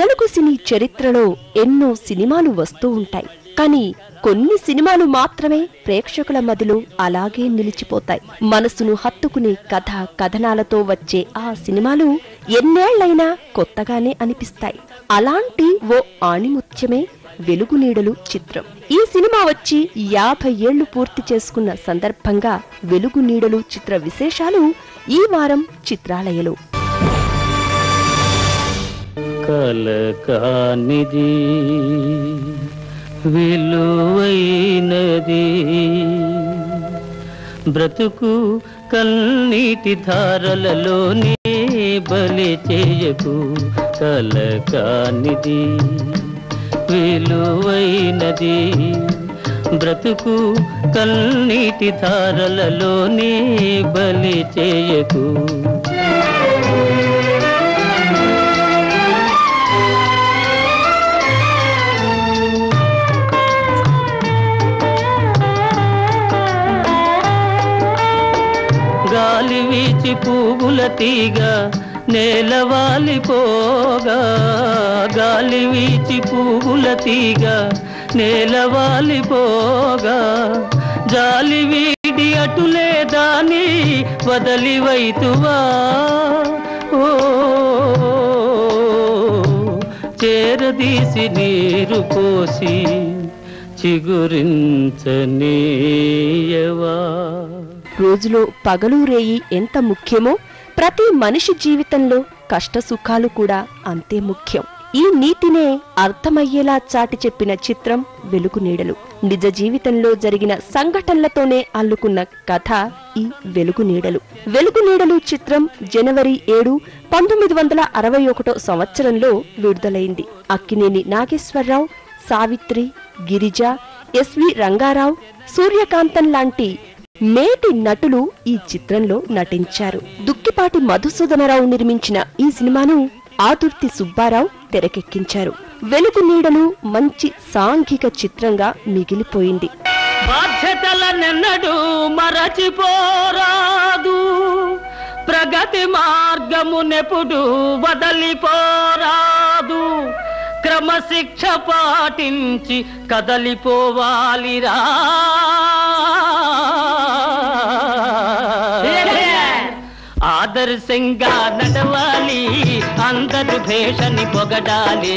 తెలుగు సినీ చరిత్రలో ఎన్నో సినిమాలు వస్తూ ఉంటాయి. కానీ కొన్ని సినిమాలు మాత్రమే ప్రేక్షకుల మదిలో అలాగే నిలిచిపోతాయి. మనసును హత్తుకునే కథ కథనాలతో వచ్చే ఆ సినిమాలు ఎన్నేళ్లైనా కొత్తగానే అనిపిస్తాయి. అలాంటి ఓ ఆణిముత్యమే వెలుగు నీడలు చిత్రం. ఈ సినిమా వచ్చి 50 ఏళ్లు పూర్తి చేసుకున్న సందర్భంగా వెలుగు నీడలు చిత్ర విశేషాలు ఈ వారం చిత్రాలయలో. కలకానిది విలువైనది బ్రతుకు కన్నీటి ధారలలోనే బలి చేయకు. కలకానిది విలువైనది బ్రతుకు కన్నీటి ధారలలోనే బలి చేయకు. గాలి వీచి పువ్వుల తీగ నేలవాలిపోగా, గాలి వీచి పువ్వుల తీగ నేలవాలిపోగా, జాలి వీడి అటులే దాని వదలివైతువా. ఓ చేరదీసి నీరు పోసి చిగురించనీయవా. రోజులో పగలు రేయి ఎంత ముఖ్యమో ప్రతి మనిషి జీవితంలో కష్టసుఖాలు కూడా అంతే ముఖ్యం. ఈ నీతినే అర్థమయ్యేలా చాటి చెప్పిన చిత్రం వెలుగు నీడలు. నిజ జీవితంలో జరిగిన సంఘటనలతోనే అల్లుకున్న కథ ఈ వెలుగు నీడలు. వెలుగు నీడలు చిత్రం జనవరి 7, 1961 సంవత్సరంలో విడుదలైంది. అక్కినేని నాగేశ్వరరావు, సావిత్రి, గిరిజ, ఎస్వి రంగారావు, సూర్యకాంతం లాంటి మేటి నటులు ఈ చిత్రంలో నటించారు. దుక్కిపాటి మధుసూదనరావు నిర్మించిన ఈ సినిమాను ఆదుర్తి సుబ్బారావు తెరకెక్కించారు. వెలుగు నీడలు మంచి సాంఘిక చిత్రంగా మిగిలిపోయింది. బాధ్యతలనెన్నడూ మరచిపోరాదు, ప్రగతి మార్గమునెప్పుడు వదలిపోరాదు, క్రమశిక్ష పాటించి కదలిపోవాలిరా. ఆదర్శంగా నడవాలి, అందరు భేషని పొగడాలి.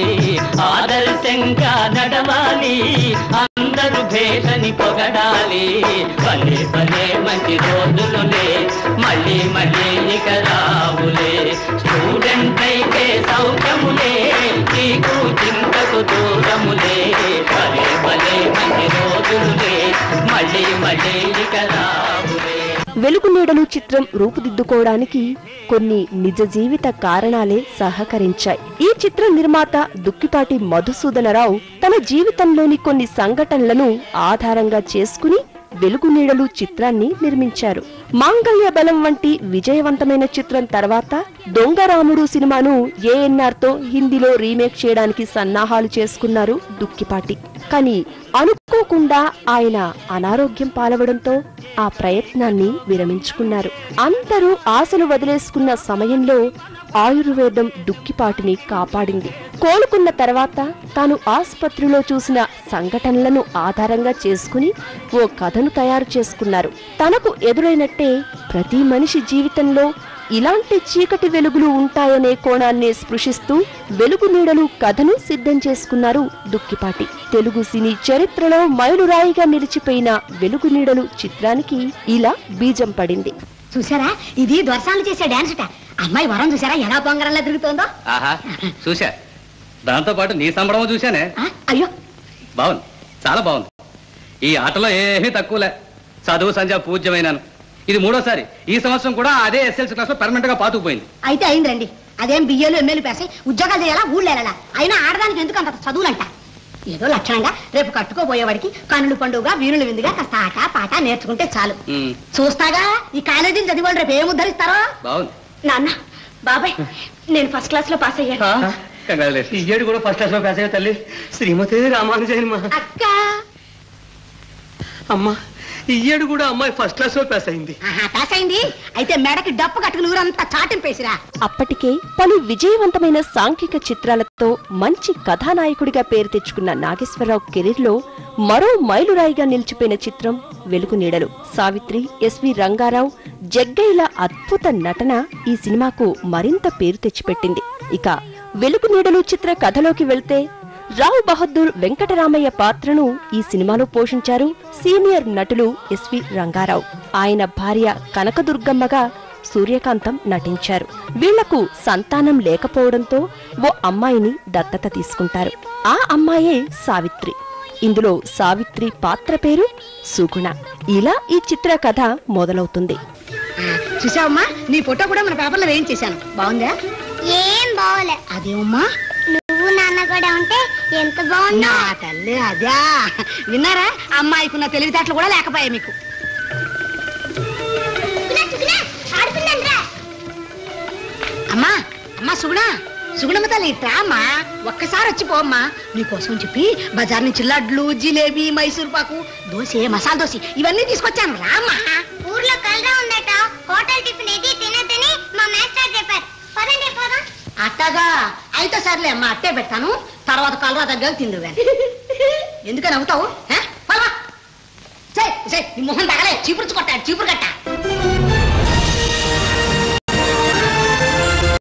ఆదర్శంగా నడవాలి, అందరు భేషని పొగడాలి. భలే భలే మంచి రోజులులే మళ్ళీ మళ్ళీ ఇక రావులే. స్టూడెంట్ అయితే సౌఖ్యములే, నీకు చింతకు దూరములే. భలే భలే మంచి రోజులులే మళ్ళీ మళ్ళీ ఇక రావులే. వెలుగు నీడలు చిత్రం రూపుదిద్దుకోవడానికి కొన్ని నిజ జీవిత కారణాలే సహకరించాయి. ఈ చిత్ర నిర్మాత దుక్కిపాటి మధుసూదనరావు తన జీవితంలోని కొన్ని సంఘటనలను ఆధారంగా చేసుకుని వెలుగు నీడలు చిత్రాన్ని నిర్మించారు. మాంగళ్య బలం వంటి విజయవంతమైన చిత్రం తర్వాత దొంగరాముడు సినిమాను ఏఎన్ఆర్ తో హిందీలో రీమేక్ చేయడానికి సన్నాహాలు చేసుకున్నారు దుక్కిపాటి. కానీ అనుకోకుండా ఆయన అనారోగ్యం పాలవడంతో ఆ ప్రయత్నాన్ని విరమించుకున్నారు. అందరూ ఆశలు వదిలేసుకున్న సమయంలో ఆయుర్వేదం దుక్కిపాటిని కాపాడింది. కోలుకున్న తర్వాత తాను ఆసుపత్రిలో చూసిన సంఘటనలను ఆధారంగా చేసుకుని ఓ కథను తయారు చేసుకున్నారు. తనకు ఎదురైనట్టే ప్రతి మనిషి జీవితంలో ఇలాంటి చీకటి వెలుగులు ఉంటాయనే కోణాన్ని స్పృశిస్తూ వెలుగు నీడలు కథను సిద్ధం చేసుకున్నారు దుక్కిపాటి. తెలుగు సినీ చరిత్రలో మైలురాయిగా నిలిచిపోయిన వెలుగు నీడలు చిత్రానికి ఇలా బీజం పడింది. చూసారా, ఇది దొరసాలు చేసే డాన్స్. అమ్మాయి వరం చూసారా ఎలా బొంగరంలా తిరుగుతోందో. చూసా, దాంతో పాటు నీ సంబడమో చూశానే. అయ్యో బాగుంది, చాలా బాగుంది. ఈ ఆటలో ఏమీ తక్కువలే. చదువు సంధ్య పూజ్యమైనాను. ఇది 3వసారి. ఈ సంవత్సరం కూడా అదే ఎస్ఎల్సీ క్లాస్ లో పర్మనెంట్ గా పాతుకుపోయింది. అయితే అయిందండి. అదేం బియ్యలు ఎమ్మెల్యే పేసి ఉద్యోగాలు చేయాలా, ఊళ్ళో వెళ్ళాలా? అయినా ఆడదానికి ఎందుకు అంత చదువులంట? ఏదో లక్షణంగా రేపు కట్టుకోబోయేవాడికి కనులు పండుగ వీరులు విందుగా కాస్త ఆట పాట నేర్చుకుంటే చాలు. చూస్తాగా ఈ కాలేజీని చదివాళ్ళు రేపు ఏం ఉద్ధరిస్తారో. బాగుంది నాన్న, బాబాయ్, నేను ఫస్ట్ క్లాస్ లో పాస్ అయ్యాను. ఈ ఏడు కూడా ఫస్ట్ క్లాస్ లో పాస్ అయ్యా తల్లి. శ్రీమతి రామానుజయమ్మ. అక్క అమ్మా, ఈ ఏడు కూడా అమ్మాయి ఫస్ట్ క్లాస్ లో పాస్ అయింది. పాస్ అయింది అయితే మెడకి డప్పు కట్టుకుని ఊరంతా చాటింపేసిరా. అప్పటికే పలు విజయవంతమైన సాంఘిక చిత్రాలతో మంచి కథానాయకుడిగా పేరు తెచ్చుకున్న నాగేశ్వరరావు కెరీర్ లో మరో మైలురాయిగా నిలిచిపోయిన చిత్రం వెలుగు నీడలు. సావిత్రి, ఎస్వి రంగారావు, జగ్గయ్యల అద్భుత నటన ఈ సినిమాకు మరింత పేరు తెచ్చిపెట్టింది. ఇక వెలుగు నీడలు చిత్ర కథలోకి వెళ్తే రావు బహదూర్ వెంకటరామయ్య పాత్రను ఈ సినిమాలో పోషించారు సీనియర్ నటులు ఎస్వి రంగారావు. ఆయన భార్య కనకదుర్గమ్మగా సూర్యకాంతం నటించారు. వీళ్లకు సంతానం లేకపోవడంతో ఓ అమ్మాయిని దత్తత తీసుకుంటారు. ఆ అమ్మాయే సావిత్రి. ఇందులో సావిత్రి పాత్ర పేరు సుగుణ. ఇలా ఈ చిత్ర కథ మొదలవుతుంది. చూసావమ్మా, నీ ఫోటో కూడా మన పేపర్లో వేయించేశాను. బాగుందా? ఏం బాగోలే. అదేమ్మా, నువ్వు నాన్న కూడా ఉంటే ఎంత బాగుందా తల్లి. అదా విన్నారా, అమ్మాయికున్న తెలివితేటలు కూడా లేకపోయాయి మీకు. అమ్మా అమ్మా సుగుణ, సుగుణమ్మ తల్లి ఇట్రా అమ్మా, ఒక్కసారి వచ్చి పోమ్మా. నీకోసం చెప్పి బజార్ నుంచి లడ్లు, జిలేబీ, మైసూర్ పాకు, దోశ, మసాలా దోశ ఇవన్నీ తీసుకొచ్చాను. రామ్మా. ఊర్లో కలరా ఉందట, హోటల్ టిఫిన్ ఏది తినదని మా మేస్టర్ చెప్పారు. పదండి పోదాం. అట్టగా అయితే సర్లే అమ్మా, అట్టే పెడతాను. తర్వాత కలరా దగ్గర తిందు. ఎందుకని అవుతావు? నీ మొహం తగలే, చీపురు కొట్టాడు, చీపురు కట్ట.